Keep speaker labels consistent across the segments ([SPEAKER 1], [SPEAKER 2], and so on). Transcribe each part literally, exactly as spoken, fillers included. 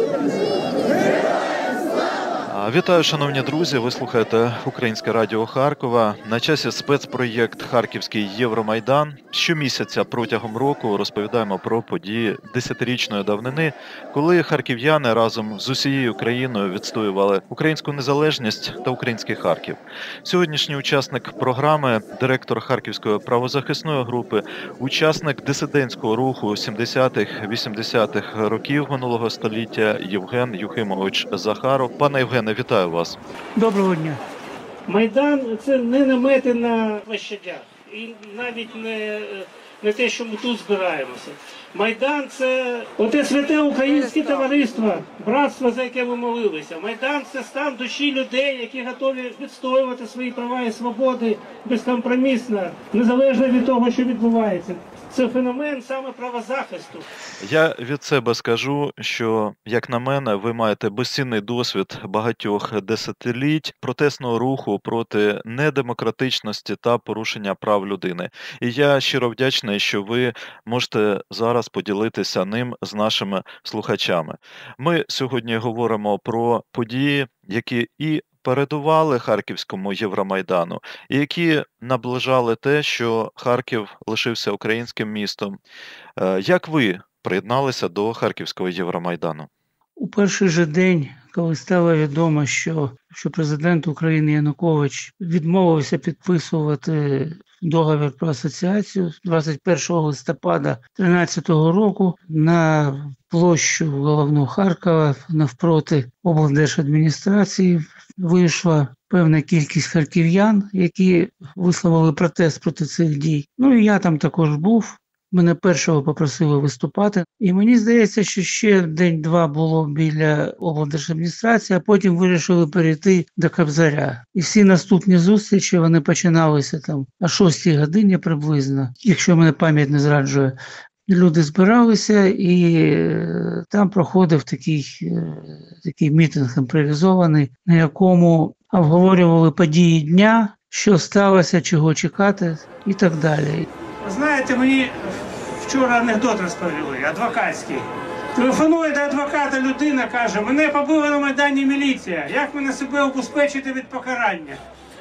[SPEAKER 1] Вітаю, шановні друзі! Ви слухаєте Українське радіо Харкова. На часі спецпроєкт «Харківський Євромайдан». Щомісяця протягом року розповідаємо про події десятирічної давнини, коли харків'яни разом з усією країною відстоювали українську незалежність та український Харків. Сьогоднішній учасник програми – директор Харківської правозахисної групи, учасник дисидентського руху сімдесятих-вісімдесятих років минулого століття Євген Юхимович Захаров. Пане Євгене, вітаю вас.
[SPEAKER 2] Доброго дня.
[SPEAKER 3] Майдан – це не намети на площадях. І навіть не, не те, що ми тут збираємося. Майдан – це оте святе українське товариство, братство, за яке ми молилися. Майдан – це стан душі людей, які готові відстоювати свої права і свободи безкомпромісно, незалежно від того, що відбувається. Це феномен саме правозахисту.
[SPEAKER 1] Я від себе скажу, що, як на мене, ви маєте безцінний досвід багатьох десятиліть протестного руху проти недемократичності та порушення прав людини. І я щиро вдячний, що ви можете зараз поділитися ним з нашими слухачами. Ми сьогодні говоримо про події, які і передували Харківському Євромайдану, і які наближали те, що Харків лишився українським містом. Як ви приєдналися до Харківського Євромайдану?
[SPEAKER 2] У перший же день, коли стало відомо, що, що президент України Янукович відмовився підписувати договір про асоціацію двадцять першого листопада дві тисячі тринадцятого року на площу головну Харкова навпроти облдержадміністрації вийшла певна кількість харків'ян, які висловили протест проти цих дій. Ну і я там також був. Мене першого попросили виступати. І мені здається, що ще день-два було біля облдержадміністрації, а потім вирішили перейти до Кобзаря. І всі наступні зустрічі, вони починалися там о шостій годині приблизно, якщо мене пам'ять не зраджує. Люди збиралися, і там проходив такий, такий мітинг імпровізований, на якому обговорювали події дня, що сталося, чого чекати і так далі.
[SPEAKER 3] Знаєте, мені вчора анекдот розповіли, адвокатський. Телефонує до адвоката людина, каже, мене побила на Майдані міліція, як мене себе убезпечити від покарання?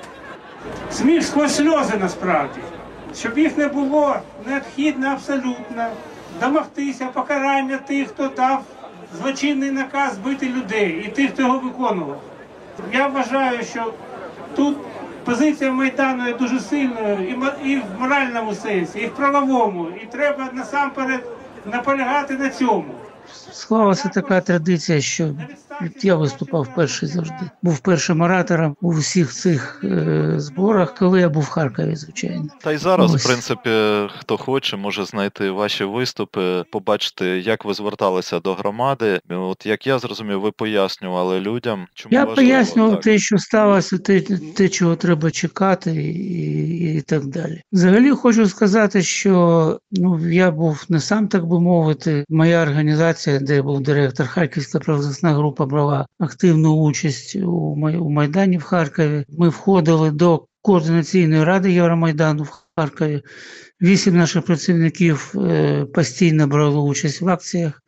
[SPEAKER 3] Сміх сквозь сльози насправді. Щоб їх не було, необхідно абсолютно домогтися покарання тих, хто дав злочинний наказ бити людей, і тих, хто його виконував. Я вважаю, що тут позиція Майдану є дуже сильною і в моральному сенсі, і в правовому, і треба насамперед наполягати на цьому.
[SPEAKER 2] Склалася така традиція, що я виступав перший завжди. Був першим оратором у всіх цих е, зборах, коли я був в Харкові, звичайно.
[SPEAKER 1] Та й зараз,
[SPEAKER 2] Ось.
[SPEAKER 1] в принципі, хто хоче, може знайти ваші виступи, побачити, як ви зверталися до громади. От як я зрозумів, ви пояснювали людям, чому
[SPEAKER 2] Я
[SPEAKER 1] важливо,
[SPEAKER 2] пояснював
[SPEAKER 1] так.
[SPEAKER 2] те, що сталося, те, те, чого треба чекати і, і так далі. Взагалі хочу сказати, що ну, я був не сам, так би мовити, моя організація, де був директор, Харківська правозахисна група, брала активну участь у, Май, у Майдані в Харкові. Ми входили до Координаційної ради Євромайдану в Харкові. Вісім наших працівників е, постійно брали участь в акціях.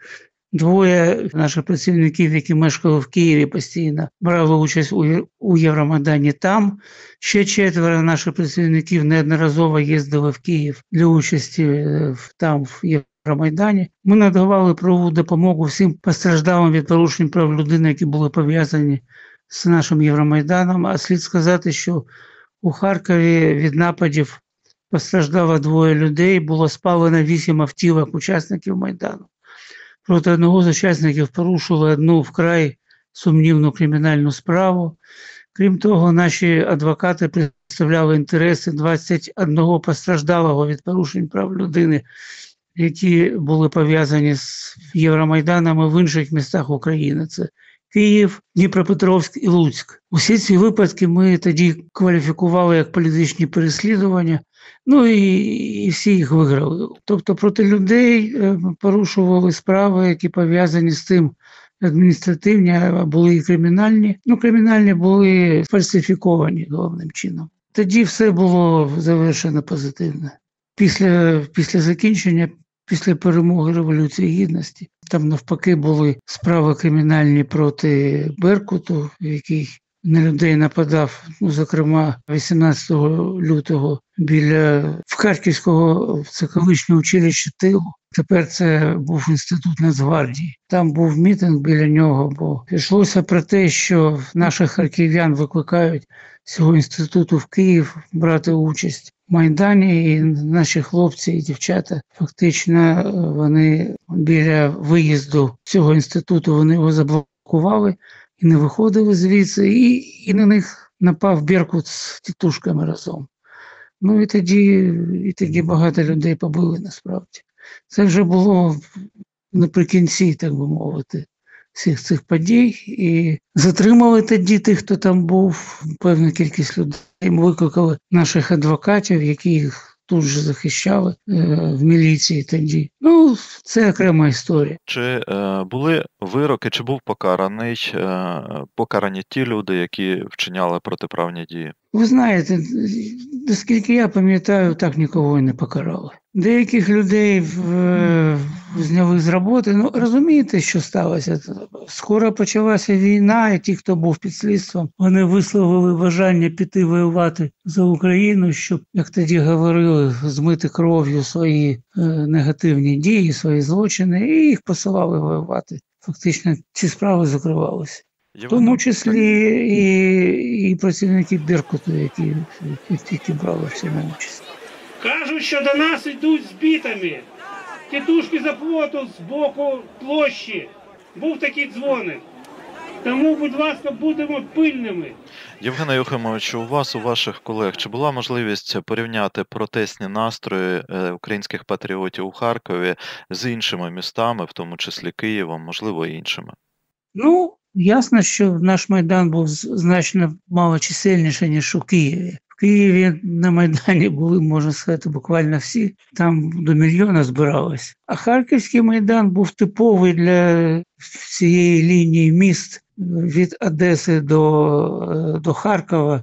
[SPEAKER 2] Двоє наших працівників, які мешкали в Києві, постійно брали участь у, у Євромайдані там. Ще четверо наших працівників неодноразово їздили в Київ для участі в, там в Євромайдані. Ми надавали правову допомогу всім постраждалим від порушень прав людини, які були пов'язані з нашим Євромайданом. А слід сказати, що у Харкові від нападів постраждало двоє людей, було спалено вісім автівок учасників Майдану. Проти одного з учасників порушили одну вкрай сумнівну кримінальну справу. Крім того, наші адвокати представляли інтереси двадцять одного постраждалого від порушень прав людини, які були пов'язані з Євромайданами в інших містах України. Це Київ, Дніпропетровськ і Луцьк. Усі ці випадки ми тоді кваліфікували як політичні переслідування, ну і, і всі їх виграли. Тобто проти людей порушували справи, які пов'язані з тим, адміністративні, а були і кримінальні. Ну, кримінальні були фальсифіковані головним чином. Тоді все було завершено позитивно. Після, після закінчення, після перемоги Революції Гідності, Там навпаки були справи кримінальні проти Беркуту, який на людей нападав, ну, зокрема, вісімнадцятого лютого біля в Харківського, це колишнє училище тилу. Тепер це був інститут Нацгвардії. Там був мітинг біля нього, бо йшлося про те, що наших харків'ян викликають з цього інституту в Київ брати участь в Майдані, і наші хлопці і дівчата фактично вони біля виїзду цього інституту вони його заблокували і не виходили звідси, і, і на них напав Беркут з тітушками разом. Ну і тоді, і тоді багато людей побили насправді. Це вже було наприкінці, так би мовити, всіх цих подій. І затримали тоді тих, хто там був, певна кількість людей. Ми викликали наших адвокатів, які їх тут же захищали е, в міліції тоді. Ну, це окрема історія.
[SPEAKER 1] Чи е, були вироки, чи був покараний, е, покарані ті люди, які вчиняли протиправні дії?
[SPEAKER 2] Ви знаєте, наскільки я пам'ятаю, так нікого і не покарали. Деяких людей в, зняли з роботи. Ну, розумієте, що сталося? Скоро почалася війна, і ті, хто був під слідством, вони висловили бажання піти воювати за Україну, щоб, як тоді говорили, змити кров'ю свої е, негативні дії, свої злочини, і їх посилали воювати. Фактично, ці справи закривалися. В тому числі і, і працівники Беркуту, які, які брали в цьому участь.
[SPEAKER 3] Кажуть, що до нас йдуть з бітами. Тітушки за плоту з боку площі. Був такий дзвоник. Тому, будь ласка, будемо пильними.
[SPEAKER 1] Євгене Юхимовичу, у вас, у ваших колег, чи була можливість порівняти протестні настрої українських патріотів у Харкові з іншими містами, в тому числі Києвом, можливо, іншими?
[SPEAKER 2] Ну, ясно, що наш Майдан був значно малочисельніший, ніж у Києві. В Києві на Майдані були, можна сказати, буквально всі, там до мільйона збиралось. А Харківський Майдан був типовий для всієї лінії міст від Одеси до, до Харкова,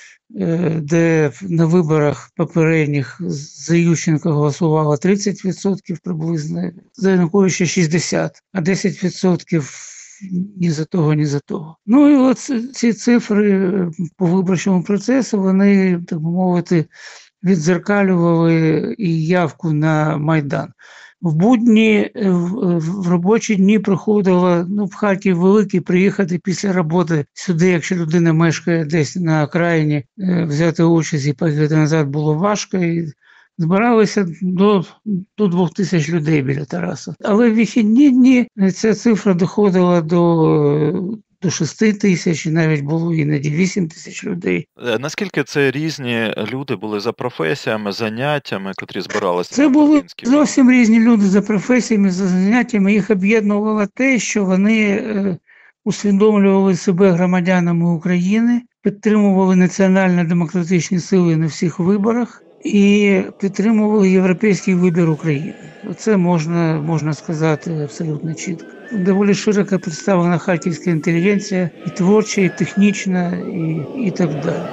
[SPEAKER 2] де на виборах попередніх за Ющенка голосувало тридцять відсотків приблизно, за Януковича шістдесят відсотків, а десять відсотків ні за того, ні за того. Ну і от ці цифри по виборчому процесу, вони, так би мовити, віддзеркалювали і явку на Майдан. В будні, в робочі дні приходило, ну, в Харків великий, приїхати після роботи сюди, якщо людина мешкає десь на окраїні, взяти участь і поїхати назад було важко. І збиралися до, до двох тисяч людей біля Тараса. Але в вихідні дні ця цифра доходила до, до шести тисяч, і навіть було іноді вісім тисяч людей.
[SPEAKER 1] Наскільки це різні люди були за професіями, заняттями, котрі збиралися?
[SPEAKER 2] Це були зовсім різні люди за професіями, за заняттями. Їх об'єднувало те, що вони е, усвідомлювали себе громадянами України, підтримували національно-демократичні сили на всіх виборах і підтримували європейський вибір України. Це можна, можна сказати абсолютно чітко. Доволі широко представлена харківська інтелігенція, і творча, і технічна, і, і так далі.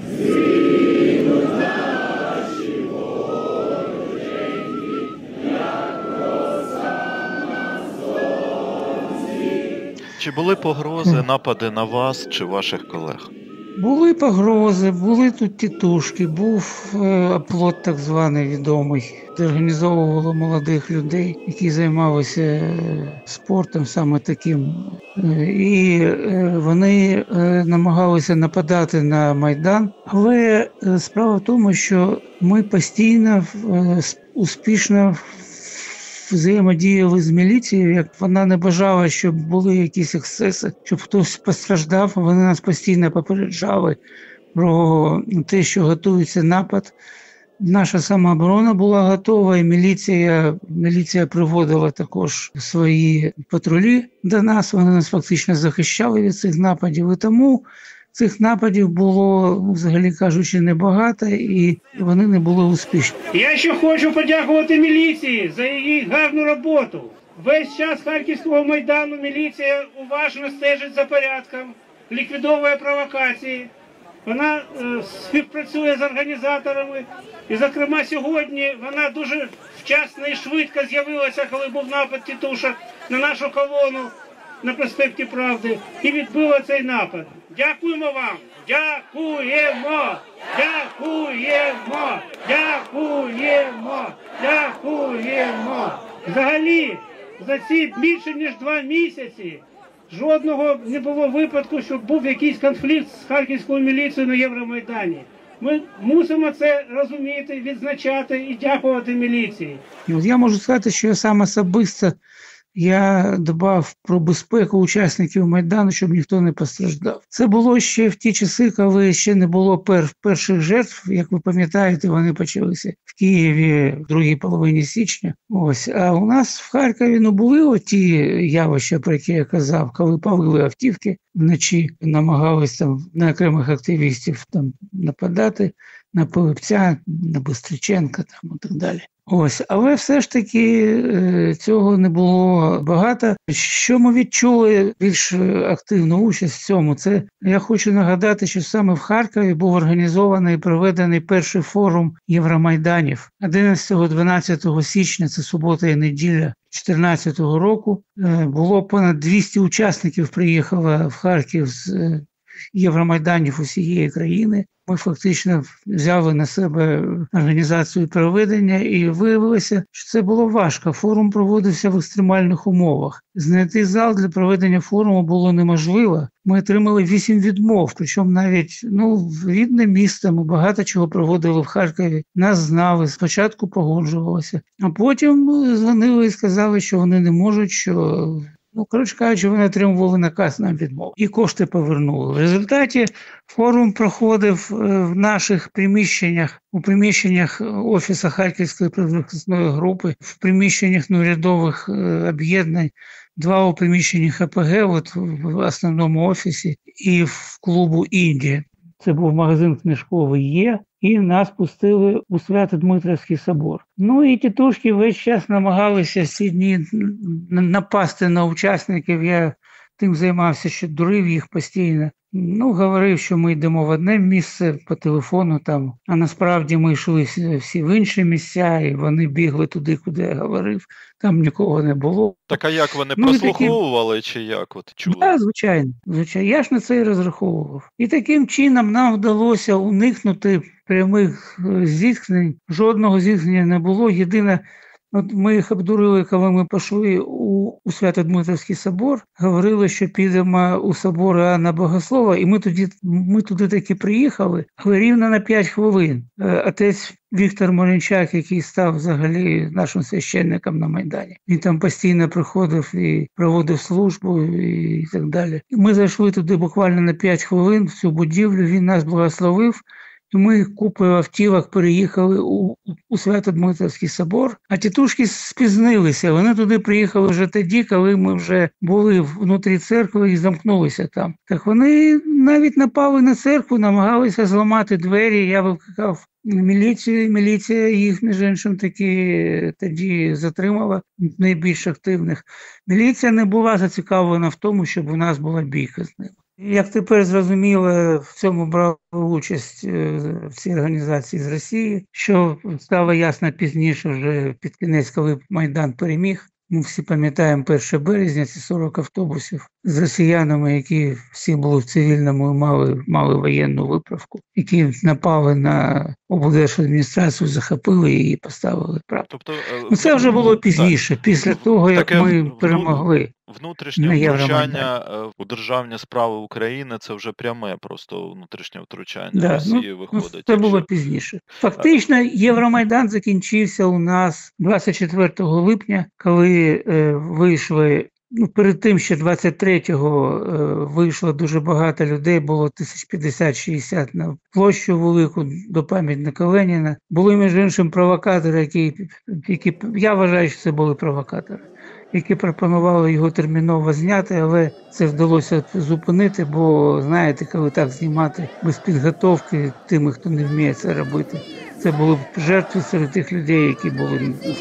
[SPEAKER 1] Чи були погрози, напади на вас чи ваших колег?
[SPEAKER 2] Були погрози, були тут тітушки, був е, оплот так званий відомий, де організовувало молодих людей, які займалися е, спортом саме таким. Е, і е, вони е, намагалися нападати на Майдан. Але е, справа в тому, що ми постійно е, успішно взаємодіяли з міліцією, як вона не бажала, щоб були якісь ексцеси, щоб хтось постраждав. Вони нас постійно попереджали про те, що готується напад. Наша самооборона була готова, і міліція, міліція приводила також свої патрулі до нас. Вони нас фактично захищали від цих нападів. І тому цих нападів було, взагалі кажучи, небагато, і вони не були успішні.
[SPEAKER 3] Я ще хочу подякувати міліції за її гарну роботу. Весь час Харківського Майдану міліція уважно стежить за порядком, ліквідовує провокації. вона е, співпрацює з організаторами. І, зокрема, сьогодні вона дуже вчасно і швидко з'явилася, коли був напад тітушок на нашу колону на проспекті Правди, і відбила цей напад. Дякуємо вам! Дякуємо! Дякуємо! Дякуємо! Дякуємо! Взагалі, за ці більше ніж два місяці жодного не було випадку, щоб був якийсь конфлікт з харківською міліцією на Євромайдані. Ми мусимо це розуміти, відзначати і дякувати міліції.
[SPEAKER 2] І от я можу сказати, що я сам особисто я дбав про безпеку учасників Майдану, щоб ніхто не постраждав. Це було ще в ті часи, коли ще не було пер, перших жертв. Як ви пам'ятаєте, вони почалися в Києві в другій половині січня. Ось. А у нас в Харкові ну, були оті явища, про які я казав, коли палили автівки вночі, намагались там на окремих активістів там нападати, на Пилипця, на Бистриченка там, і так далі. Ось, але все ж таки е, цього не було багато. Що ми відчули більш активну участь в цьому? Це я хочу нагадати, що саме в Харкові був організований і проведений перший форум Євромайданів. одинадцятого-дванадцятого січня, це субота і неділя дві тисячі чотирнадцятого року, е, було понад двісті учасників приїхало в Харків з е, Євромайданів усієї країни. Ми фактично взяли на себе організацію проведення і виявилося, що це було важко. Форум проводився в екстремальних умовах. Знайти зал для проведення форуму було неможливо. Ми отримали вісім відмов, причому навіть ну, рідне місто, ми багато чого проводили в Харкові. Нас знали, спочатку погоджувалося, а потім дзвонили і сказали, що вони не можуть, що... Ну, коротше кажучи, вони отримували наказ на відмову. І кошти повернули. В результаті форум проходив в наших приміщеннях, у приміщеннях Офісу Харківської правозахисної групи, в приміщеннях неурядових об'єднань, два у приміщеннях АПГ, от в основному офісі, і в клубу «Індія». Це був магазин книжковий «Є». І нас пустили у Свято-Дмитрівський собор. Ну і тітушки весь час намагалися ці дні напасти на учасників. Я тим займався, що дурив їх постійно. Ну, говорив, що ми йдемо в одне місце по телефону там, а насправді ми йшли всі в інші місця, і вони бігли туди, куди я говорив. Там нікого не було.
[SPEAKER 1] Так а як вони
[SPEAKER 2] ну,
[SPEAKER 1] прослуховували таким... чи як? От чули?
[SPEAKER 2] Так, да, звичайно, звичайно. Я ж на це і розраховував. І таким чином нам вдалося уникнути прямих зіткнень. Жодного зіткнення не було. Єдине, от ми їх обдурили, коли ми пішли у, у Свято-Дмитрівський собор, говорили, що підемо у собор Іоанна Богослова, і ми туди, ми туди таки приїхали, але рівно на п'ять хвилин. Отець Віктор Морінчак, який став взагалі нашим священником на Майдані, він там постійно приходив і проводив службу і так далі. І ми зайшли туди буквально на п'ять хвилин в цю будівлю, він нас благословив. І ми купою автівок переїхали у, у Свято-Дмитрівський собор, а тітушки спізнилися. Вони туди приїхали вже тоді, коли ми вже були внутрі церкви і замкнулися там. Так вони навіть напали на церкву, намагалися зламати двері, я викликав міліцію, міліція їх, між іншим, таки тоді затримала, найбільш активних. Міліція не була зацікавлена в тому, щоб у нас була бійка з ними. Як тепер зрозуміло, в цьому брали участь в цій організації з Росії, що стало ясно пізніше, вже під кінець, коли Майдан переміг. Ми всі пам'ятаємо перше березня, ці сорок автобусів з росіянами, які всі були в цивільному і мали, мали воєнну виправку, які напали на облдержадміністрацію, захопили її і поставили прапор. Тобто, ну, це вже було пізніше, так, після того, як таке, ми перемогли.
[SPEAKER 1] Внутрішнє втручання у державні справи України – це вже пряме просто внутрішнє втручання да, Росії ну, виходить.
[SPEAKER 2] Це було пізніше. Фактично, Євромайдан закінчився у нас двадцять четвертого липня, коли е, вийшли, ну, перед тим ще двадцять третього е, вийшло дуже багато людей, було тисяч п'ятдесят-шістдесят на площу велику до пам'ятника Леніна. Були, між іншим, провокатори, які, які, я вважаю, що це були провокатори, які пропонували його терміново зняти, але це вдалося зупинити, бо, знаєте, коли так знімати без підготовки тими, хто не вміє це робити, це були б жертви серед тих людей, які були в впливі.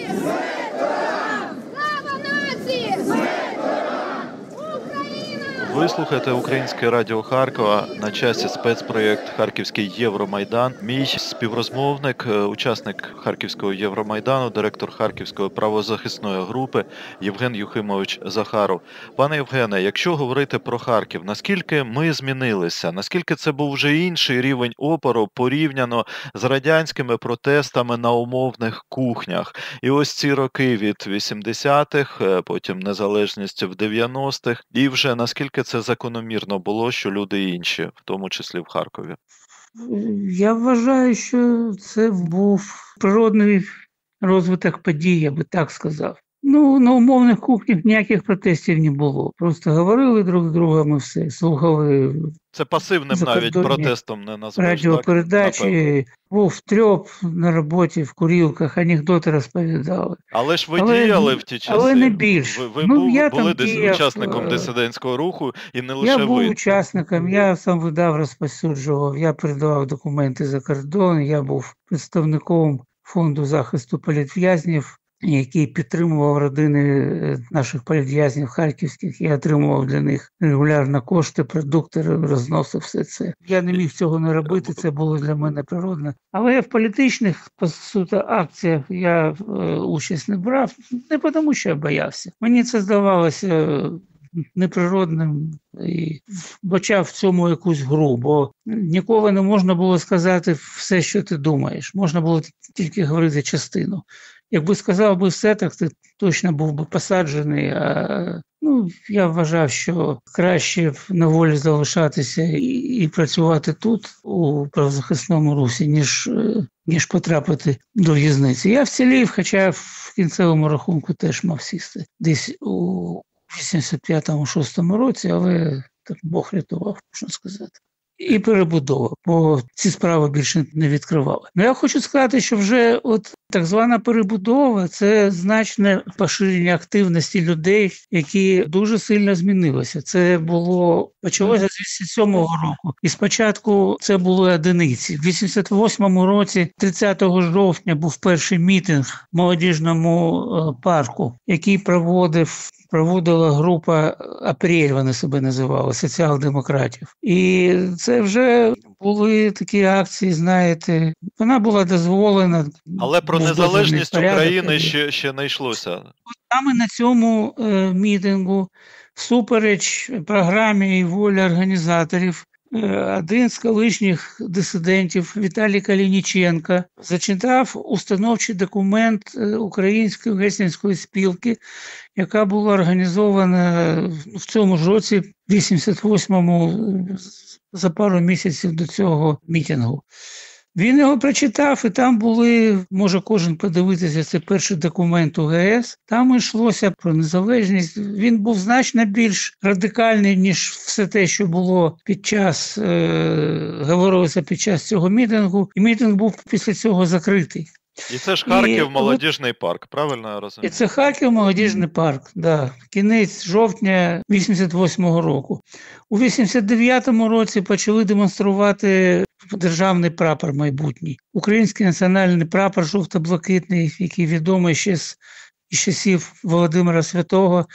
[SPEAKER 1] Ви слухаєте Українське радіо Харкова, на часі спецпроєкт «Харківський Євромайдан». Мій співрозмовник, учасник Харківського Євромайдану, директор Харківської правозахисної групи Євген Юхимович Захаров. Пане Євгене, якщо говорити про Харків, наскільки ми змінилися? Наскільки це був вже інший рівень опору порівняно з радянськими протестами на умовних кухнях? І ось ці роки від вісімдесятих, потім незалежність в дев'яностих, і вже наскільки це закономірно було, що люди інші, в тому числі в Харкові?
[SPEAKER 2] Я вважаю, що це був природний розвиток подій, я би так сказав. Ну, на умовних кухнях ніяких протестів не було. Просто говорили друг з другом і все, слухали.
[SPEAKER 1] Це пасивним навіть протестом не назвеш,
[SPEAKER 2] радіопередачі, був трьоп на роботі, в курілках, анекдоти розповідали.
[SPEAKER 1] Але ж ви
[SPEAKER 2] але,
[SPEAKER 1] діяли в ті часи.
[SPEAKER 2] Але не більше.
[SPEAKER 1] Ви, ви
[SPEAKER 2] ну,
[SPEAKER 1] був,
[SPEAKER 2] я
[SPEAKER 1] були
[SPEAKER 2] там діяв,
[SPEAKER 1] учасником дисидентського руху і не лише ви.
[SPEAKER 2] Я був ви. учасником, я сам видав, розповсюджував, я передавав документи за кордон, я був представником Фонду захисту політв'язнів, який підтримував родини наших політв'язнів харківських. Я отримував для них регулярно кошти, продукти, розносив все це. Я не міг цього не робити, це було для мене природно. Але в політичних, по суті, акціях я е, участь не брав, не тому, що я боявся. Мені це здавалося неприродним і бачав в цьому якусь гру, бо ніколи не можна було сказати все, що ти думаєш. Можна було тільки говорити частину. Якби сказав би все, так ти точно був би посаджений. А, ну, я вважав, що краще на волі залишатися і, і працювати тут, у правозахисному русі, ніж, ніж потрапити до в'язниці. Я вцілів, хоча в кінцевому рахунку теж мав сісти десь у вісімдесят п'ятому шостому році, але так Бог рятував, можна сказати. І перебудова, бо ці справи більше не відкривали. Ну, я хочу сказати, що вже от так звана перебудова – це значне поширення активності людей, які дуже сильно змінилися. Це було, почалося з вісімдесят сьомого року. І спочатку це були одиниці. В вісімдесят восьмому році, тридцятого жовтня, був перший мітинг в молодіжному парку, який проводив проводила група «Апрель», вони себе називали, соціал-демократів. І це вже були такі акції, знаєте, вона була дозволена.
[SPEAKER 1] Але про незалежність порядок, України ще, ще не йшлося.
[SPEAKER 2] Саме на цьому е, мітингу, всупереч програмі і волі організаторів, один з колишніх дисидентів, Віталій Калініченко, зачитав установчий документ Української гельсінської спілки, яка була організована в цьому ж році, вісімдесят восьмому, за пару місяців до цього мітингу. Він його прочитав, і там були, може кожен подивитися, це перший документ У Ге Ес, там йшлося про незалежність. Він був значно більш радикальний, ніж все те, що було під час, е- говорилося під час цього мітингу. І мітинг був після цього закритий.
[SPEAKER 1] І це ж Харків, і, молодіжний парк, правильно я розумію?
[SPEAKER 2] І це Харків, молодіжний парк, да. Кінець жовтня вісімдесят восьмого року. У вісімдесят дев'ятому році почали демонструвати державний прапор майбутній. Український національний прапор жовто-блакитний, який відомий ще з часів Володимира Святого.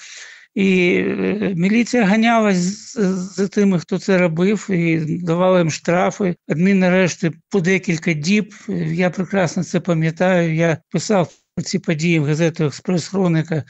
[SPEAKER 2] І міліція ганялась за тими, хто це робив, і давала їм штрафи. Адмінарешти по декілька діб. Я прекрасно це пам'ятаю. Я писав про ці події в газету «Експрес-хроніка».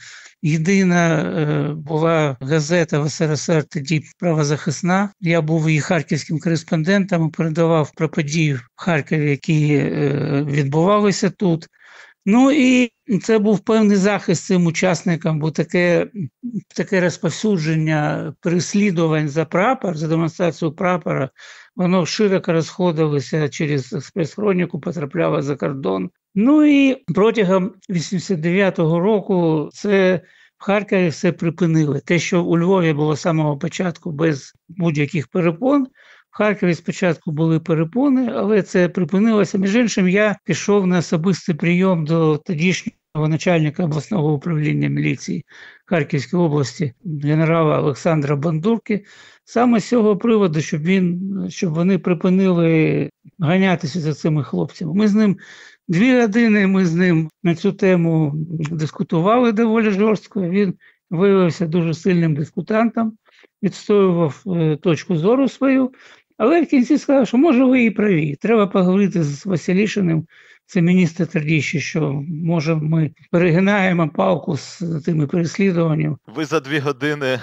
[SPEAKER 2] Єдина була газета в Ес Ер Ес Ер тоді правозахисна. Я був її харківським кореспондентом і передавав про події в Харкові, які відбувалися тут. Ну і це був певний захист цим учасникам, бо таке, таке розповсюдження переслідувань за прапор, за демонстрацію прапора, воно широко розходилося через «Експрес-хроніку», потрапляло за кордон. Ну і протягом вісімдесят дев'ятого року це в Харкові все припинили. Те, що у Львові було з самого початку без будь-яких перепон, в Харкові спочатку були перепони, але це припинилося. Між іншим, я пішов на особистий прийом до тодішнього начальника обласного управління міліції Харківської області, генерала Олександра Бандурки, саме з цього приводу, щоб, він, щоб вони припинили ганятися за цими хлопцями. Ми з ним дві години, ми з ним на цю тему дискутували доволі жорстко. Він виявився дуже сильним дискутантом, відстоював е, точку зору свою, але в кінці сказав, що може ви і праві, треба поговорити з Василішиним, це міністр тоді ще, що може ми перегинаємо палку з тими переслідуваннями.
[SPEAKER 1] Ви за дві години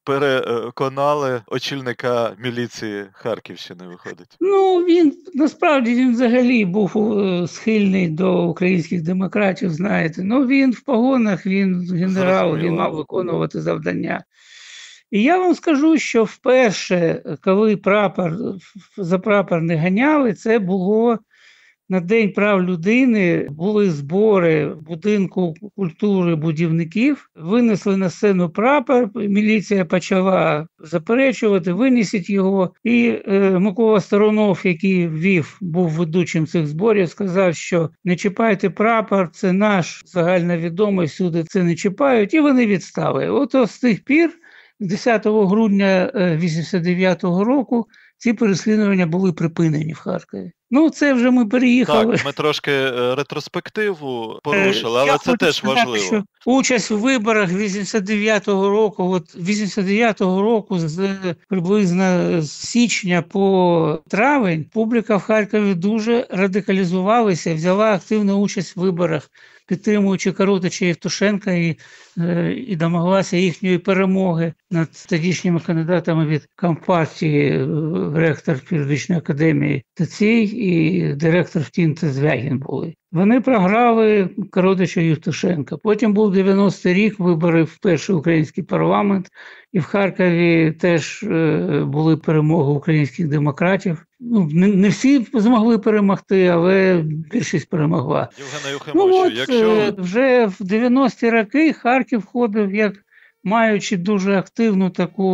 [SPEAKER 1] переконали очільника міліції Харківщини, виходить.
[SPEAKER 2] Ну, він, насправді, він взагалі був е, схильний до українських демократів, знаєте. Ну, він в погонах, він генерал,
[SPEAKER 1] Зрозуміло.
[SPEAKER 2] він мав виконувати завдання. І я вам скажу, що вперше, коли прапор, за прапор не ганяли, це було на День прав людини, були збори в будинку культури будівників, винесли на сцену прапор, міліція почала заперечувати, винесіть його. І е, Микола Сторонов, який вів, був ведучим цих зборів, сказав, що не чіпайте прапор, це наш загальновідомий, всюди це не чіпають, і вони відстали. От з тих пір, десятого грудня вісімдесят дев'ятого року, ці переслідування були припинені в Харкові. Ну, це вже ми переїхали.
[SPEAKER 1] Так, ми трошки е, ретроспективу порушили, але
[SPEAKER 2] Я
[SPEAKER 1] це
[SPEAKER 2] хочу
[SPEAKER 1] теж
[SPEAKER 2] сказати,
[SPEAKER 1] важливо.
[SPEAKER 2] що участь у виборах вісімдесят дев'ятого року, от вісімдесят дев'ятого року з приблизно з січня по травень публіка в Харкові дуже радикалізувалася, взяла активну участь в виборах, підтримуючи Коротича і Євтушенка, і, і домоглася їхньої перемоги над тодішніми кандидатами від Компартії, ректор Юридичної академії Тацій і директор ВТІН Звягін були. Вони програли Коротича і Євтушенка. Потім був дев'яностий рік, вибори в перший український парламент, і в Харкові теж е, були перемоги українських демократів. Ну, не, не всі змогли перемогти, але більшість перемогла.
[SPEAKER 1] Євгене
[SPEAKER 2] Ну,
[SPEAKER 1] Юхимовичу,
[SPEAKER 2] от,
[SPEAKER 1] якщо...
[SPEAKER 2] е, вже в дев'яності роки Харків входив як маючи дуже активну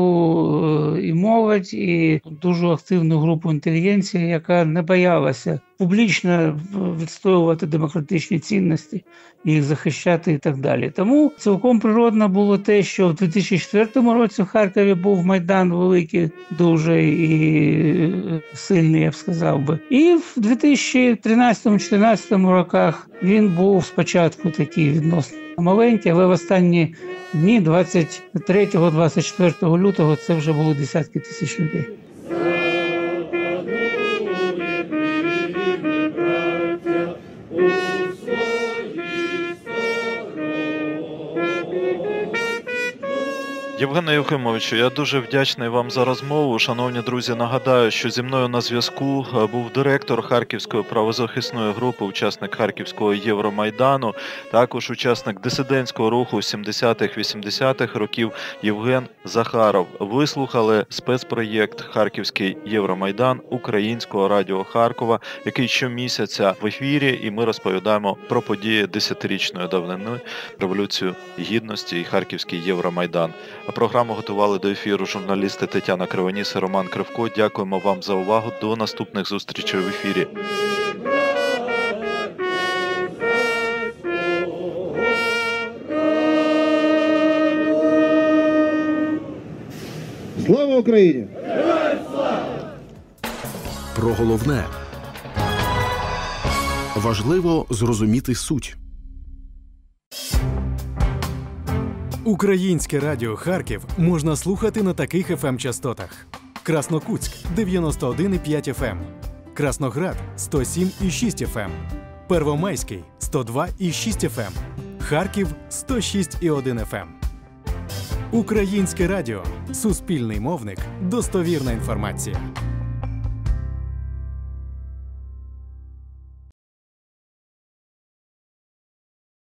[SPEAKER 2] таку і молодь, і дуже активну групу інтелігенції, яка не боялася публічно відстоювати демократичні цінності, їх захищати і так далі. Тому цілком природно було те, що в дві тисячі четвертому році в Харкові був Майдан великий, дуже і сильний, я б сказав би. І в дві тисячі тринадцятому-чотирнадцятому роках він був спочатку такий відносно маленький, але в останні дні двадцять третього - двадцять четвертого лютого це вже було десятки тисяч людей.
[SPEAKER 1] Євгене Юхимовичу, я дуже вдячний вам за розмову. Шановні друзі, нагадаю, що зі мною на зв'язку був директор Харківської правозахисної групи, учасник Харківського Євромайдану, також учасник дисидентського руху сімдесятих-вісімдесятих років Євген Захаров. Ви слухали спецпроєкт «Харківський Євромайдан» Українського радіо Харкова, який щомісяця в ефірі, і ми розповідаємо про події десятирічної давнини, Революцію Гідності і Харківський Євромайдан. Програму готували до ефіру журналісти Тетяна Кривоніс і Роман Кривко. Дякуємо вам за увагу. До наступних зустрічей в ефірі.
[SPEAKER 4] Слава Україні!
[SPEAKER 5] Про головне. Важливо зрозуміти суть.
[SPEAKER 6] Українське радіо «Харків» можна слухати на таких еф ем-частотах. Краснокутськ – дев'яносто один і п'ять еф ем, Красноград – сто сім і шість еф ем, Первомайський – сто два і шість еф ем, Харків – сто шість і один еф ем. Українське радіо – суспільний мовник, достовірна інформація.